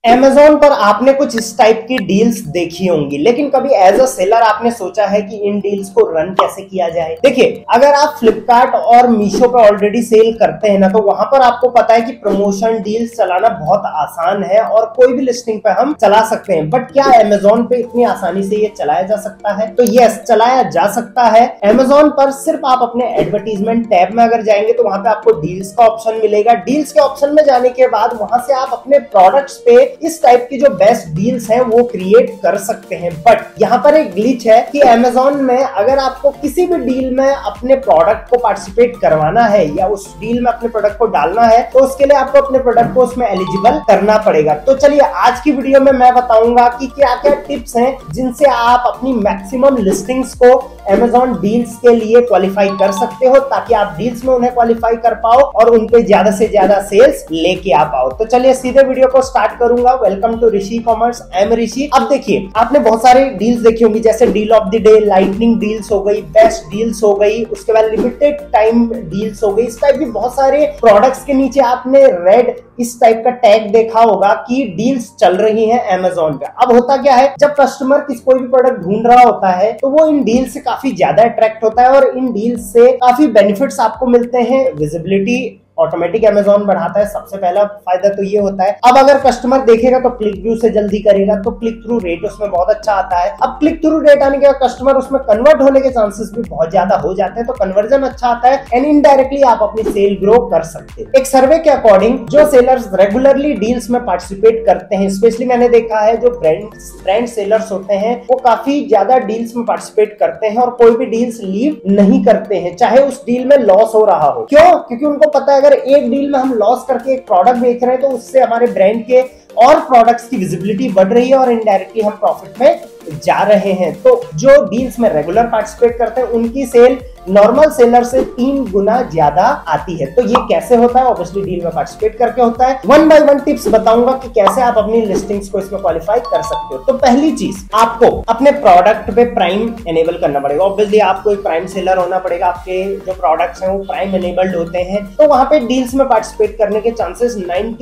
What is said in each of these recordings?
Amazon पर आपने कुछ इस टाइप की डील्स देखी होंगी, लेकिन कभी एज अ सेलर आपने सोचा है कि इन डील्स को रन कैसे किया जाए। देखिए, अगर आप फ्लिपकार्ट और मीशो पे ऑलरेडी सेल करते हैं ना, तो वहां पर आपको पता है कि प्रमोशन डील्स चलाना बहुत आसान है और कोई भी लिस्टिंग पे हम चला सकते हैं। बट क्या Amazon पे इतनी आसानी से ये चलाया जा सकता है? तो यस, चलाया जा सकता है। Amazon पर सिर्फ आप अपने एडवर्टीजमेंट टैब में अगर जाएंगे तो वहां पे आपको डील्स का ऑप्शन मिलेगा। डील्स के ऑप्शन में जाने के बाद वहां से आप अपने प्रोडक्ट्स पे इस टाइप की जो बेस्ट डील्स हैं वो क्रिएट कर सकते हैं। बट यहाँ पर एक ग्लिच है कि Amazon में अगर आपको किसी भी डील में अपने प्रोडक्ट को पार्टिसिपेट करवाना है या उस डील में अपने प्रोडक्ट को डालना है, तो उसके लिए आपको अपने प्रोडक्ट को उसमें एलिजिबल करना पड़ेगा। तो चलिए, आज की वीडियो में मैं बताऊंगा कि क्या क्या टिप्स हैं जिनसे आप अपनी मैक्सिमम लिस्टिंग्स को Amazon डील्स के लिए क्वालिफाई कर सकते हो, ताकि आप डील्स में उन्हें क्वालिफाई कर पाओ और उन पे ज्यादा से ज्यादा सेल्स लेके आ पाओ। तो चलिए सीधे वीडियो को स्टार्ट करूंगा। Welcome to Rishi commerce, I am Rishi. अब देखिए, आपने बहुत सारे डील्स देखी होंगी, जैसे deal of the day, lightning deals हो गई, बेस्ट डील्स हो गई, उसके बाद लिमिटेड टाइम डील्स हो गई। इस टाइप की बहुत सारे प्रोडक्ट्स के नीचे आपने रेड इस टाइप का टैग देखा होगा कि डील्स चल रही हैं Amazon पे। अब होता क्या है, जब कस्टमर कोई भी प्रोडक्ट ढूंढ रहा होता है तो वो इन डील से काफी ज्यादा अट्रैक्ट होता है और इन डील से काफी बेनिफिट्स आपको मिलते हैं। विजिबिलिटी ऑटोमेटिक Amazon बढ़ाता है, सबसे पहला फायदा तो ये होता है। अब अगर कस्टमर देखेगा तो क्लिक व्यू से जल्दी करेगा, तो क्लिक थ्रू रेट उसमें बहुत अच्छा आता है। अब क्लिक थ्रू रेट आने के बाद कस्टमर उसमें कन्वर्ट होने के चांसेस भी बहुत ज्यादा हो जाते हैं, तो कन्वर्जन अच्छा आता है एंड इनडायरेक्टली आप अपनी सेल ग्रो कर सकते हैं। एक सर्वे के अकॉर्डिंग जो सेलर्स रेगुलरली डील्स में पार्टिसिपेट करते हैं, स्पेशली मैंने देखा है जो ब्रांड सेलर्स होते हैं वो काफी ज्यादा डील्स में पार्टिसिपेट करते हैं और कोई भी डील्स लीव नहीं करते हैं, चाहे उस डील में लॉस हो रहा हो। क्यों? क्योंकि उनको पता है अगर एक डील में हम लॉस करके एक प्रोडक्ट बेच रहे हैं तो उससे हमारे ब्रांड के और प्रोडक्ट्स की विजिबिलिटी बढ़ रही है और इनडायरेक्टली हम प्रॉफिट में जा रहे हैं। तो जो डील्स में रेगुलर पार्टिसिपेट करते हैं उनकी सेल नॉर्मल सेलर से 3 गुना ज्यादा आती है। तो ये कैसे होता है? ऑब्वियसली डील में पार्टिसिपेट करके होता है। 1 बाय 1 टिप्स बताऊंगा कि कैसे आप अपनी लिस्टिंग्स को इसमें क्वालिफाई कर सकते हो। तो पहली चीज, आपको अपने प्रोडक्ट पे प्राइम एनेबल करना पड़ेगा। ऑब्वियसली आपको एक प्राइम सेलर होना पड़ेगा, आपके जो प्रोडक्ट्स हैं वो प्राइम एनेबल्ड होते हैं, तो वहां पे डील्स में पार्टिसिपेट करने के चांसेस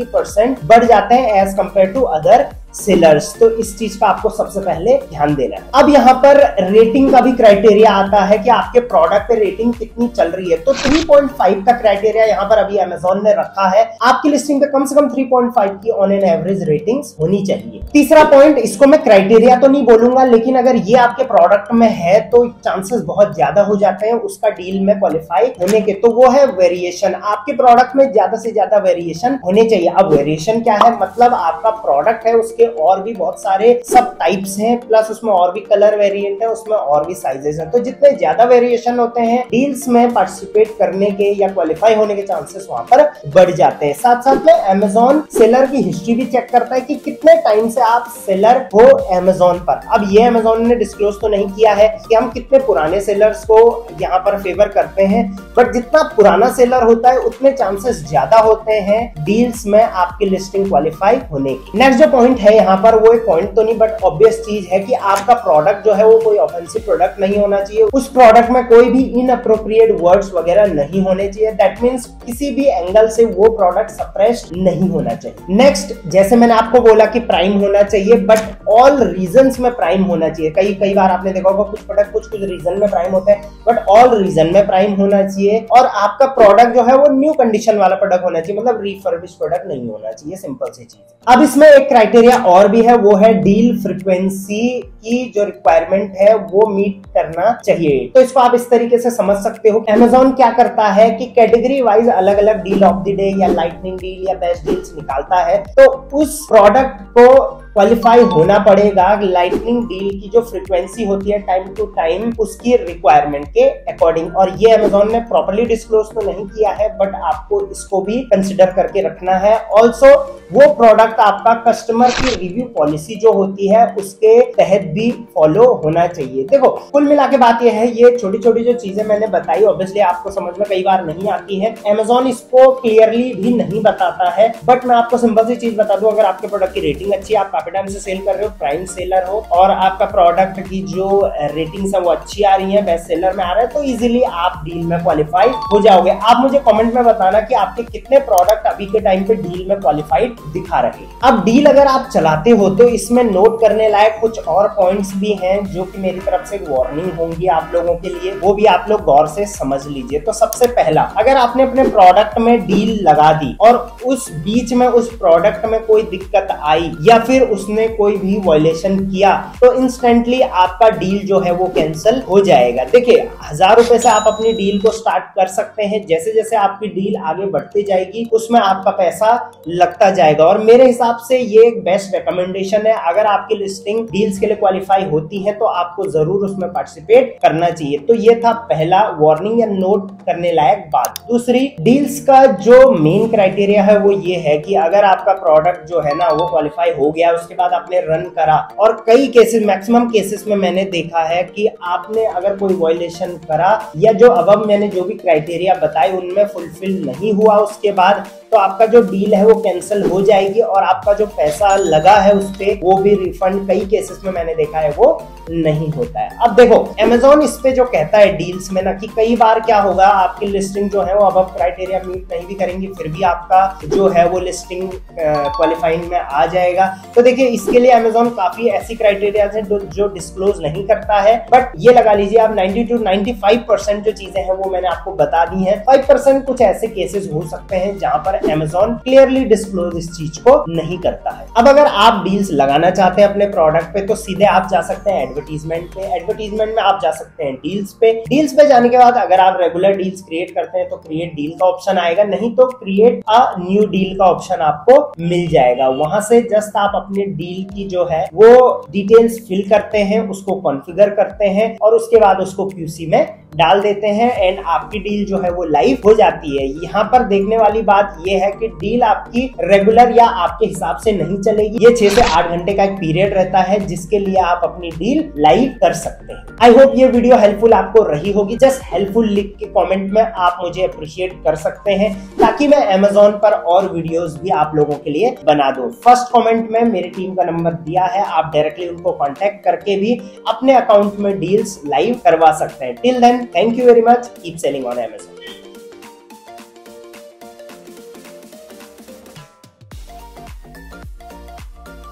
90% बढ़ जाते हैं as compare to other sellers. तो इस चीज का आपको सबसे पहले ध्यान देना है। अब यहाँ पर रेटिंग का भी क्राइटेरिया आता है कि आपके प्रोडक्ट पे रेटिंग कितनी चल रही है। तो 3.5 का क्राइटेरिया यहाँ पर अभी Amazon ने रखा है। आपकी लिस्टिंग पे कम से कम 3.5 की ऑन एन एवरेज रेटिंग्स होनी चाहिए। तीसरा पॉइंट, इसको मैं क्राइटेरिया तो नहीं बोलूंगा, लेकिन अगर ये आपके प्रोडक्ट में है तो चांसेस बहुत ज्यादा हो जाते हैं उसका डील में क्वालिफाई होने के। तो वो है वेरिएशन। आपके प्रोडक्ट में ज्यादा से ज्यादा वेरिएशन होने चाहिए। अब वेरिएशन क्या है? मतलब आपका प्रोडक्ट है, उसके और भी बहुत सारे सब टाइप्स हैं, प्लस उसमें और भी कलर वेरिएंट है, उसमें और भी साइजेस हैं। तो जितने ज्यादा वेरिएशन होते हैं, डील्स में पार्टिसिपेट करने के या क्वालिफाई होने के चांसेस वहां पर बढ़ जाते हैं। साथ साथ में Amazon सेलर की हिस्ट्री भी चेक करता है कि कितने टाइम से आप सेलर हो Amazon पर। अब ये Amazon ने डिस्क्लोज तो नहीं किया है कि हम कितने पुराने सेलर्स को यहाँ पर फेवर करते हैं, बट जितना पुराना सेलर होता है उतने चांसेस ज्यादा होते हैं डील्स में आपकी लिस्टिंग क्वालिफाई होने की। नेक्स्ट जो पॉइंट है यहाँ पर, वो एक पॉइंट तो नहीं बट ऑब्वियस चीज है कि आपका प्रोडक्ट जो है वो कोई ऑफेंसिव प्रोडक्ट नहीं होना चाहिए। उस प्रोडक्ट में कोई भी इनअप्रोप्रिएट वर्ड्स वगैरह नहीं होने चाहिए। दैट मींस किसी भी एंगल से वो प्रोडक्ट सप्रेस्ड नहीं होना चाहिए। नेक्स्ट, जैसे मैंने आपको बोला कि प्राइम होना चाहिए, बट ऑल रीजन्स में प्राइम होना चाहिए। कई बार आपने देखा होगा कुछ प्रोडक्ट कुछ रीजन में प्राइम होते हैं, बट ऑल रीजन में प्राइम होना चाहिए। और आपका प्रोडक्ट जो है वो न्यू कंडीशन वाला प्रोडक्ट होना चाहिए, मतलब रिफर्बिश्ड प्रोडक्ट नहीं होना चाहिए। सिंपल सी चीज। अब इसमें एक क्राइटेरिया और भी है, वो है डील फ्रीक्वेंसी की जो रिक्वायरमेंट है वो मीट करना चाहिए। तो इसको आप इस तरीके से समझ सकते हो। Amazon क्या करता है कि कैटेगरी वाइज अलग अलग डील ऑफ द डे या लाइटनिंग डील या बेस्ट डील्स निकालता है, तो उस प्रोडक्ट को क्वालिफाई होना पड़ेगा लाइटनिंग डील की जो फ्रीक्वेंसी होती है टाइम टू टाइम, उसकी रिक्वायरमेंट के अकॉर्डिंग। और ये Amazon ने प्रॉपर्ली डिस्क्लोज तो नहीं किया है, बट आपको इसको भी कंसिडर करके रखना है। ऑल्सो वो प्रोडक्ट आपका कस्टमर की रिव्यू पॉलिसी जो होती है उसके तहत भी फॉलो होना चाहिए। देखो कुल मिला के बात यह है, ये छोटी छोटी जो चीजें मैंने बताई ऑब्वियसली आपको समझ में कई बार नहीं आती है, Amazon इसको क्लियरली भी नहीं बताता है, बट मैं आपको सिंपल सी चीज बता दूं, अगर आपके प्रोडक्ट की रेटिंग अच्छी है, आप काफी टाइम से सेल कर रहे हो, प्राइम सेलर हो और आपका प्रोडक्ट की जो रेटिंग्स है वो अच्छी आ रही है, बेस्ट सेलर में आ रहा है, तो इजीली आप डील में क्वालिफाई हो जाओगे। आप मुझे कमेंट में बताना कि आपके कितने प्रोडक्ट अभी के टाइम पे डील में क्वालिफाइड दिखा रहे हैं। अब डील अगर आप चलाते हो तो इसमें नोट करने लायक कुछ और पॉइंट्स भी हैं जो कि मेरी तरफ से वार्निंग होंगी आप लोगों के लिए, वो भी आप लोग गौर से समझ लीजिए। तो सबसे पहला, अगर आपने अपने प्रोडक्ट में डील लगा दी और उस बीच में उस प्रोडक्ट में कोई दिक्कत आई या फिर उसने कोई भी वायलेशन किया तो इंस्टेंटली आपका डील जो है वो कैंसिल हो जाएगा। देखिए 1000 रुपए से आप अपनी डील को स्टार्ट कर सकते हैं, जैसे जैसे आपकी डील आगे बढ़ती जाएगी उसमें आपका पैसा लगता जाएगा, और मेरे हिसाब से ये एक बेस्ट रिकमेंडेशन है। अगर आपकी लिस्टिंग डील्स के लिए क्वालिफाई होती है तो आपको जरूर उसमें पार्टिसिपेट करना चाहिए। तो ये था पहला वार्निंग या नोट करने लायक बात। दूसरी, डील्स का जो मेन क्राइटेरिया है वो ये है कि अगर आपका प्रोडक्ट जो है ना वो क्वालिफाई हो गया, उसके बाद आपने रन करा, और कई केसेस मैक्सिमम केसेस में मैंने देखा है कि आपने अगर कोई वायलेशन करा या जो अब मैंने जो भी क्राइटेरिया बताए उनमें फुलफिल नहीं हुआ उसके बाद, तो आपका जो डील है वो कैंसिल हो जाएगी और आपका जो पैसा लगा है उस पे वो भी रिफंड कई केसेस में मैंने देखा है वो नहीं होता है। अब देखो Amazon इस पे जो कहता है डील्स में ना कि कई बार क्या होगा, आपकी लिस्टिंग जो है वो अब क्राइटेरिया मीट नहीं भी करेंगी फिर भी आपका जो है वो लिस्टिंग क्वालिफाइंग में आ जाएगा। तो देखिए इसके लिए Amazon काफी ऐसी क्राइटेरिया है जो डिस्क्लोज नहीं करता है, बट ये लगा लीजिए आप 90 to 95% जो चीजें हैं वो मैंने आपको बता दी हैं। 5% कुछ ऐसे केसेस हो सकते हैं जहां पर Amazon क्लियरली डिस्क्लोज इस चीज को नहीं करता है। अब अगर आप डील्स लगाना चाहते हैं अपने प्रोडक्ट पे तो सीधे आप जा सकते हैं एडवर्टीजमेंट पे, एडवर्टीजमेंट में आप जा सकते हैं डील्स पे, डील्स पे जाने के बाद अगर आप रेगुलर डील्स क्रिएट करते हैं तो क्रिएट डील का ऑप्शन आएगा, नहीं तो क्रिएट अ न्यू डील का ऑप्शन आपको मिल जाएगा। वहां से जस्ट आप अपने डील की जो है वो डिटेल्स फिल करते हैं, उसको कॉन्फ़िगर करते हैं और उसके बाद उसको क्यूसी में डाल देते हैं एंड आपकी डील जो है वो लाइव हो जाती है। यहाँ पर देखने वाली बात यह है कि डील आपकी रेगुलर या आपके हिसाब से नहीं चलेगी, ये 6 से 8 घंटे का एक पीरियड रहता है जिसके लिए आप अपनी डील लाइव कर सकते हैं। आई होप ये वीडियो हेल्पफुल आपको रही होगी। जस्ट हेल्पफुल लिख के कमेंट में आप मुझे अप्रिशिएट कर सकते हैं ताकि मैं Amazon पर और वीडियोस भी आप लोगों के लिए बना दूं। फर्स्ट कमेंट में मेरी टीम का नंबर दिया है, आप डायरेक्टली उनको कांटेक्ट करके भी अपने अकाउंट में डील्स लाइव करवा सकते हैं। Till then, thank you very much, keep selling on Amazon।